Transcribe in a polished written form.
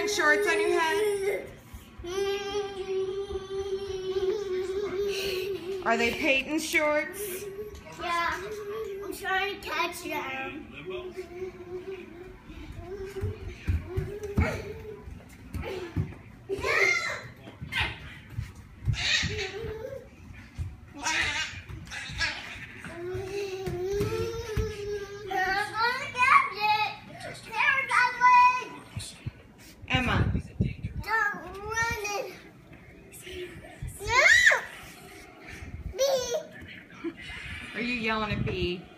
wearing shorts on your head? Are they Peyton's shorts? Yeah, I'm trying to catch them. Emma. Don't run it. No! Bee! Are you yelling at B?